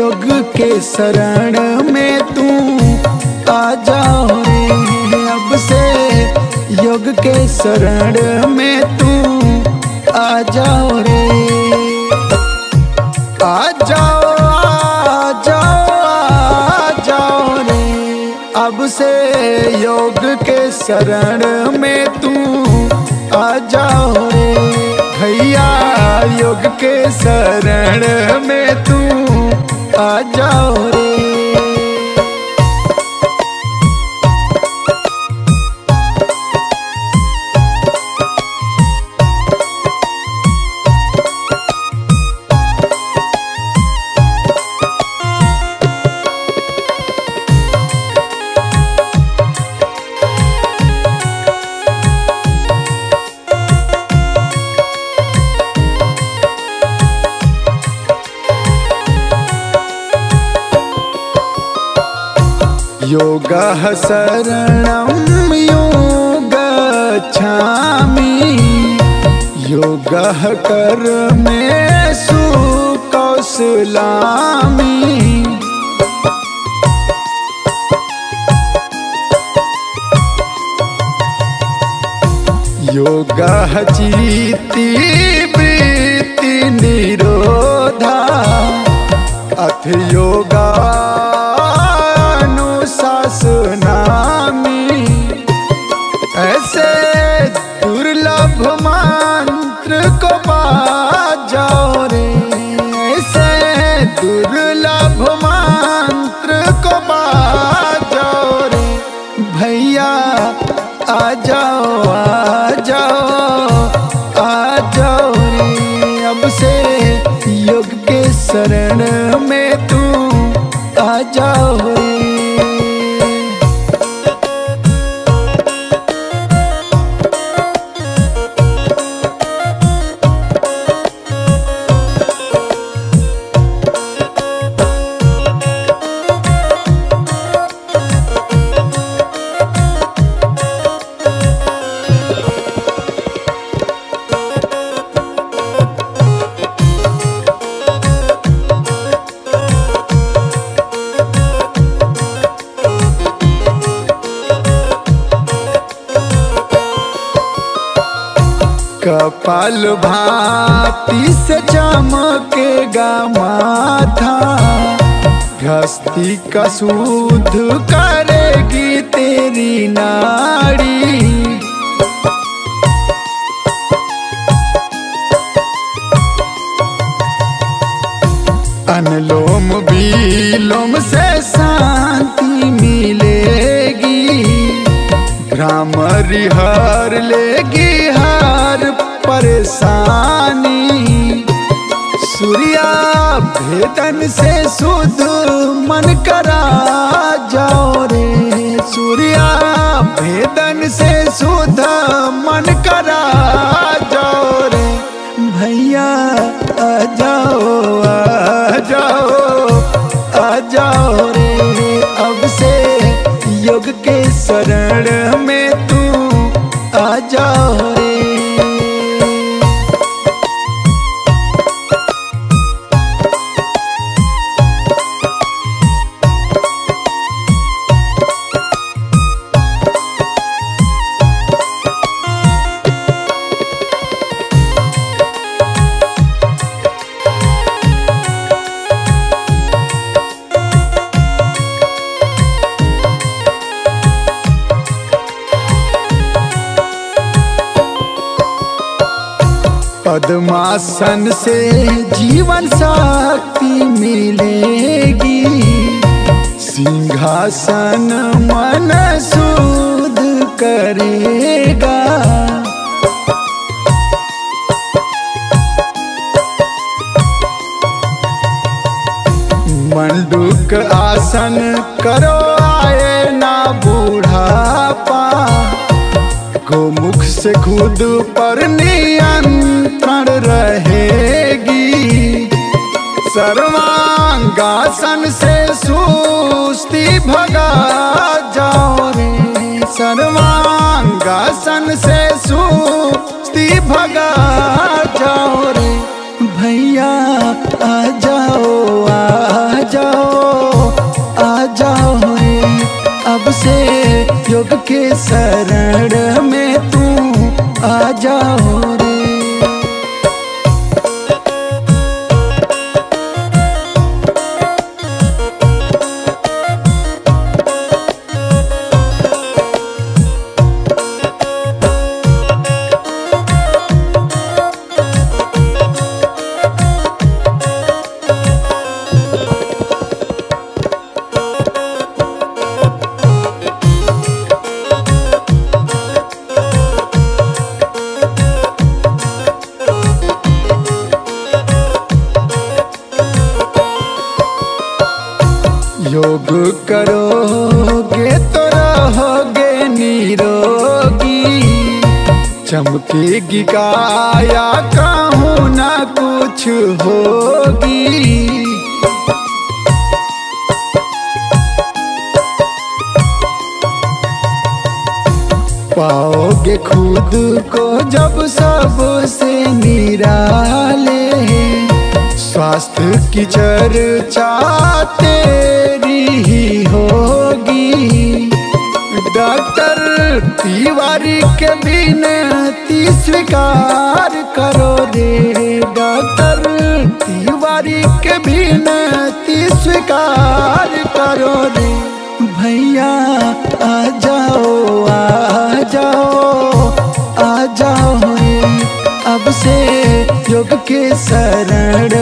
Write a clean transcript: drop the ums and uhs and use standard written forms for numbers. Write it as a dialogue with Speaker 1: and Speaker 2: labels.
Speaker 1: योग के शरण में तू आ जाओ रे। अब से योग के शरण में तू आ जाओ रे। आ जाओ आ जाओ आ जाओ रे। अब से योग के शरण में तू आ जाओ रे। भैया योग के शरण में तू आ जाओ रे। योगः शरणं योगच्छामि। योगः कर्मेषु कौशलामि। योगः चित्ति वृत्ति निरोधा। अथ योगा अनुशासनामि। ऐसे दुर्लभ मंत्र को पा जाओ रे। ऐसे दुर्लभ मंत्र को पा जाओ रे। भैया आ जाओ आ जाओ आ जाओ रे। अब से योग के शरण में तू आ जाओ रे। कपाल भाती से चमकेगा माथा। हस्ती का शुद्ध करेगी तेरी नाड़ी। अनुलोम विलोम से शांति मिलेगी। भ्रामरी हर लेगी हर परेशानी। सूर्या भेदन से शुद्ध मन करा जाओ रे। सूर्या भेदन से शुद्ध मन करा जाओ रे। भैया आ जाओ आ जाओ आ जाओ रे। अब से योग के शरण में तू आ जाओ रे। पद्मासन से जीवन शक्ति मिलेगी। सिंहासन मन शुद्ध करेगा। मंडूक आसन करो आए ना बूढ़ापा। गोमुख से खुद पर नियंत्रण रहेगी। सर्वांगासन से सुस्ती भगा जाओ रे। सर्वांगासन से सुस्ती भगा जाओ रे। भैया आ जाओ आ आ जाओ रे। अब से योग के शरण में तू आ जाओ रे। योग करोगे तो रहोगे निरोगी, चमकेगी काया कहूँ ना कुछ होगी। पाओगे खुद को जब सबसे निराले, स्वास्थ्य की चर्चा तेरी ही होगी। डॉक्टर तिवारी के विनती स्वीकार करो रे। डॉक्टर तिवारी के विनती स्वीकार करो रे। भैया आ जाओ आ जाओ आ जाओ रे। अब से योग के शरण